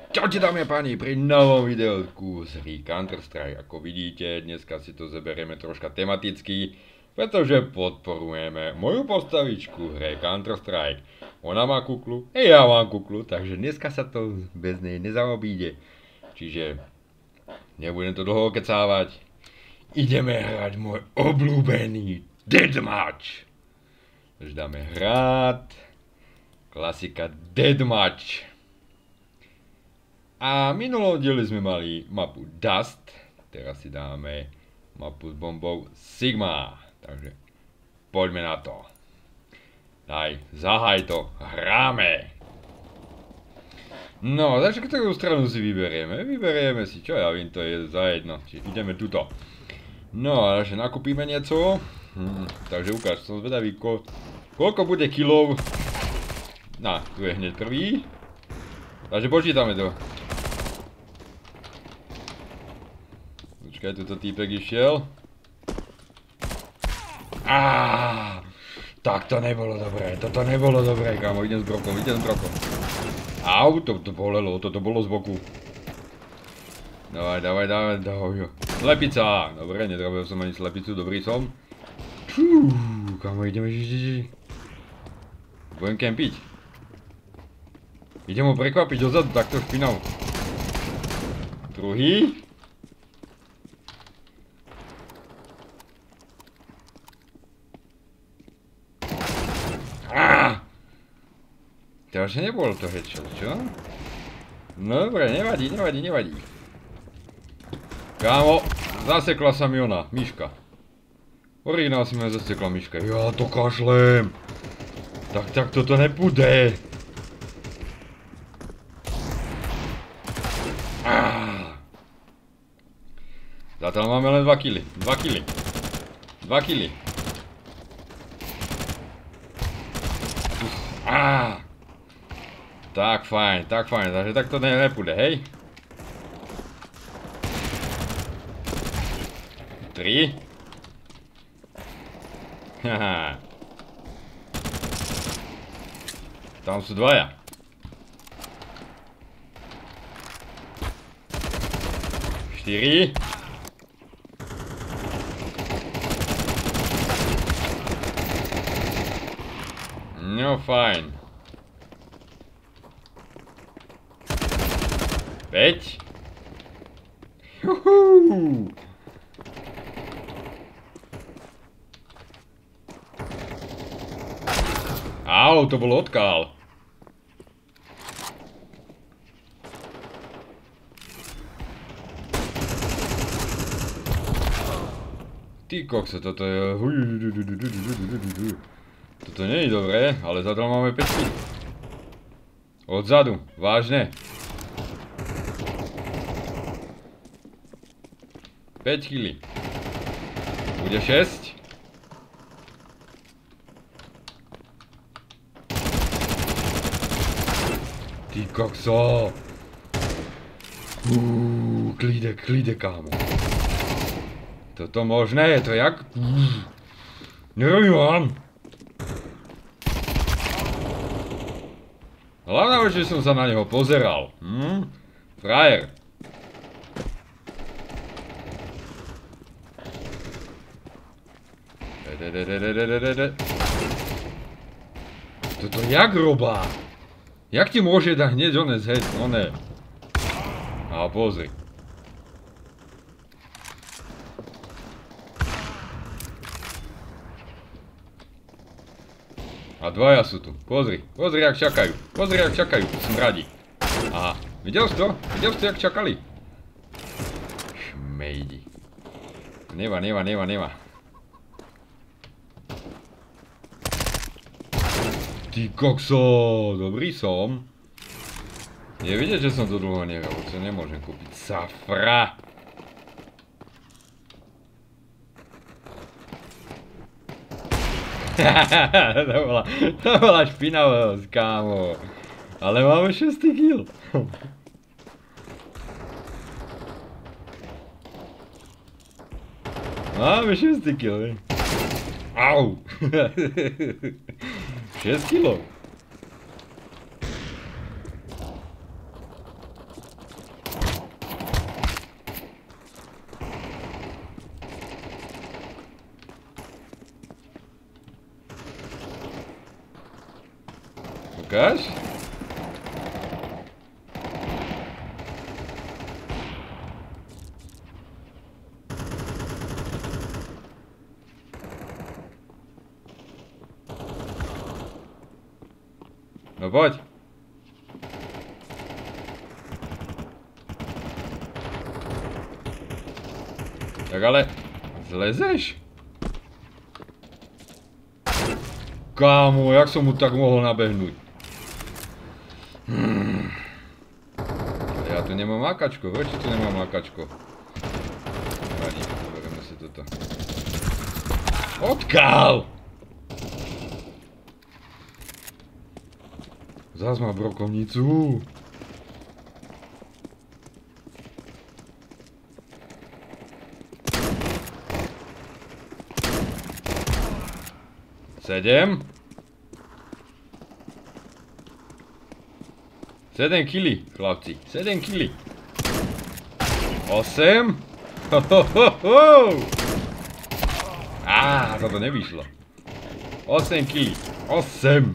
Čaute dámy a páni, pri novom videu z hry Counter-Strike. Ako vidíte, dneska si to zoberieme troška tematicky, pretože podporujeme moju postavičku v hre Counter-Strike. Ona má kuklu, ja mám kuklu, takže dneska sa to bez nej nezaobíde. Čiže nebudem to dlho okecávať. Ideme hrať môj obľúbený Deathmatch. Takže dáme hrať. Klasika Deathmatch. A minulom dieli sme mali mapu Dust, teraz si dáme mapu s bombou Sigma, takže poďme na to. Daj, zahaj to, hráme. No, takže ktorú stranu si vyberieme? Vyberieme si, čo ja vím, to je za jedno, čiže ideme tuto. No, a že nakúpime niečo, takže ukáž, som zvedavý, koľko bude kilov. No, tu je hneď prvý, takže počítame to. Počkaj, tuto týpek išiel. Tak to nebolo dobré, toto nebolo dobré, kámo, idem s brokom. Au, to bolelo, toto bolo z boku. Dávaj. Slepica, dobre, netrabil som ani slepicu, dobrý som. Kámo, ideme, budem kempiť. Idem ho prekvapiť dozadu, takto špinav. Druhý. Teraz nebolo to headshot, čo? No dobre, nevadí. Kámo, zasekla sa mi ona, myška. Originál si ma zasekla myška. Ja to kašlem. Tak toto nepůjde. Zatiaľ máme len 2 killy. 2 killy. Tak fajn, takže tak to nepůjde, hej? 3. Haha. Tam sú dvaja. 4. No fajn. 5. Juhu. Au, to bol odkál. Ty kokso, toto je... Toto nie je dobré, ale zatiaľ máme 5. Odzadu, vážne. 5 killy. Bude 6. Ty kokso. Klíde, kámo. Toto možné, to jak? Neviem vám. Hlavná vec, že som sa na neho pozeral. Frajer. Toto jak robá? Jak ti môže dať hneď one zhead, one? A pozri. A dvaja sú tu, pozri, jak čakajú, smradí. Aha, videl si to, jak čakali? Šmejdi. Neva. Ty kokso, dobrý som. Je vidieť, že som to dlho nehral, čo nemôžem kúpiť. Safra. To bola špinavosť, kámo. Ale máme 6 kill. Máme 6 kill, Au. 6 kilo. Ukáž? No poď. Tak ale zlezeš? Kámo, jak som mu tak mohol nabehnúť? Ja tu nemám makačko, prečo tu nemám makačko? Nevadí, zoberieme si toto. Odkiaľ? Zas má brokovnicu. Sedem. 7 kili, chlapci. 7 kili. 8. Toto nevyšlo. 8 kili. 8.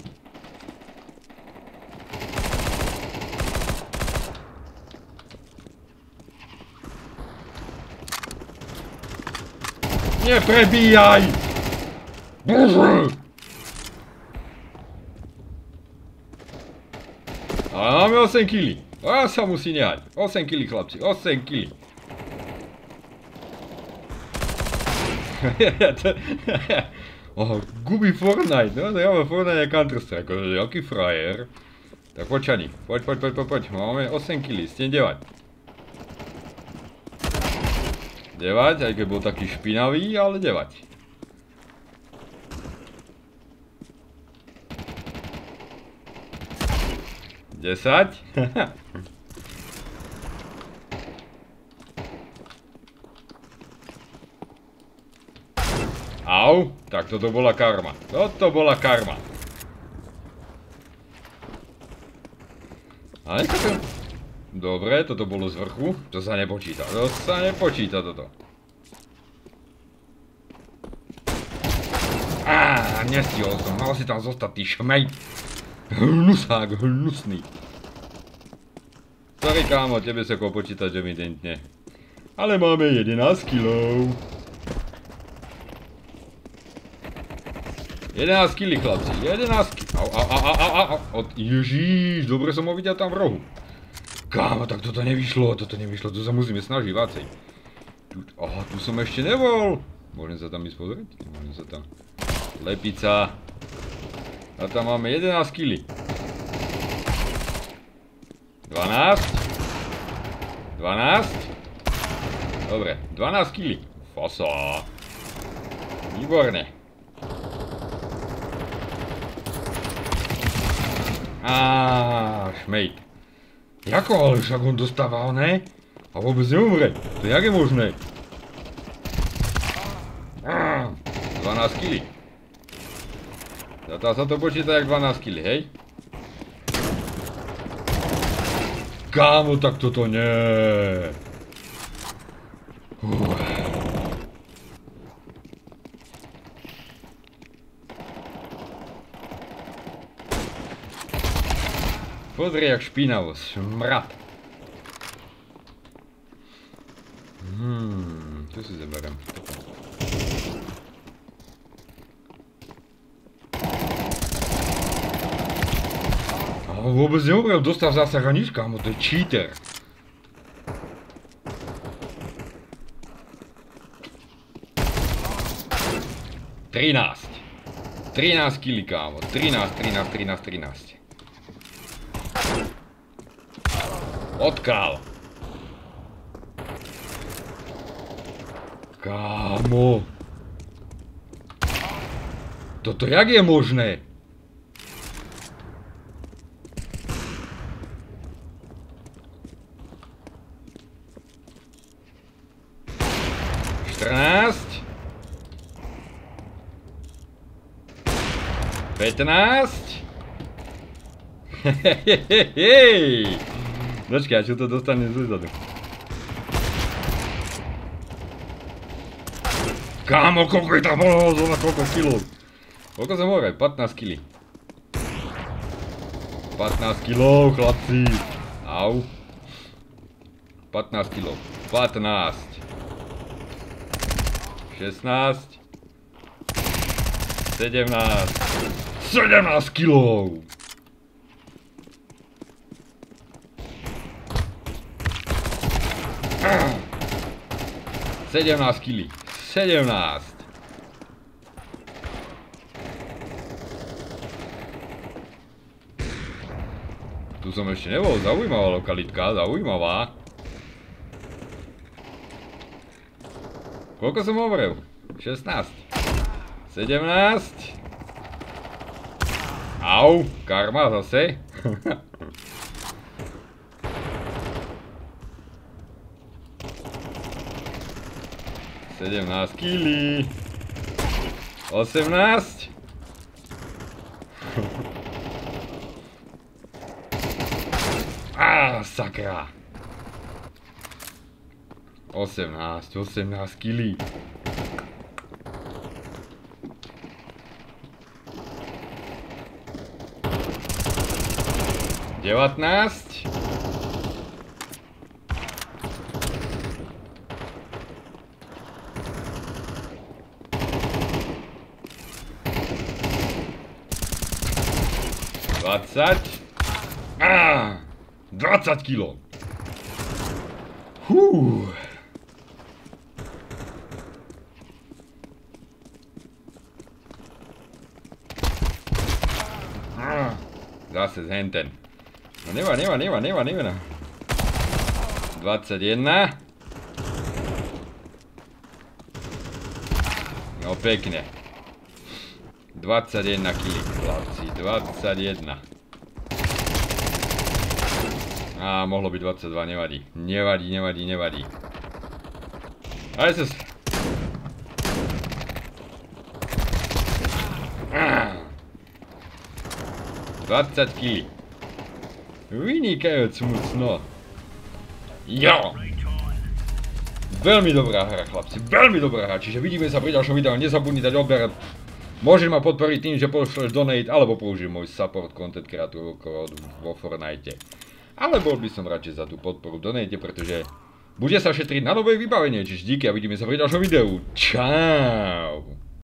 Neprebíjaj! Bože! Ale máme 8 kg. A sa musí nehať. 8 kg, chlapci. 8 kg. Gubi Fortnite. No, ja mám Fortnite a Counter-Strike. Jaký frajer. Tak poď, Čani. Poď. Máme 8 kg. Ste 9. 9, aj keď bol taký špinavý, ale 9. Desať. Au, tak toto bola karma. Toto bola karma. Ale toto... Dobre, toto bolo z vrchu. To sa nepočíta. To sa nepočíta toto. Nestihol som. Mal si tam zostať, ty šmej. Hnusák, hnusný. Sorry kámo, tebe sa ko počítať evidentne. Ale máme 11 kilov. 11 kg, chlapci. 11 kg. Au. Ježíš, dobre som ho videl tam v rohu. Kámo, tak toto nevyšlo, to sa musíme snažiť vácej. Aha, tu som ešte nebol. Môžem sa tam ísť pozrieť? Môžem sa tam... Lepica. A tam máme 11 kg. 12. Dobre, 12 kg. Fasa. Výborné. Šmejt. Jako, ale však on dostáva, ne? A vôbec neumre. To jak je možné? 12 kg. Dá sa to počíta jak 12 kg, hej? Kámo, tak toto nie. Pozri, jak špinavo, smrad. Tu si zaberiem. Vôbec neumrel, dostal zásah a nič, kámo, to je cheater. Trinásť. 13 kg, kámo. 13. Odkiaľ? Kámo. Toto jak je možné? Hej. Počkaj, čo to dostane zezadu. Kámo, koľko je tam bolo, koľko kilov? Koľko som hovoril? 15 kg. 15 kg, chlapci. Au. 15 kg. 15. 16. 17. 17 kg. 17 kg. 17. Tu som ešte nebol, zaujímavá lokalitka, zaujímavá. Koľko som hovoril? 16. 17. Au, karma zase. 17 kg. 18. Sakra. 18 kg. 19. 20. 20 kg. Zase zhenten. No nemá. 21. No pekne. 21 kg, chlapci, 21. Mohlo byť 22, nevadí. Nevadí. Aj sa... 20 kg. Vynikajúc mucno. Jo! Veľmi dobrá hra, chlapci, veľmi dobrá hra. Čiže vidíme sa pri ďalšom videu. Nezabudni dať odber. Môžeš ma podporiť tým, že pošleš donate, alebo použij môj support content creator kód vo Fortnite. Ale bol by som radšej za tú podporu v donate, pretože bude sa šetriť na nové vybavenie. Čiže díky a vidíme sa pri ďalšom videu. Čau!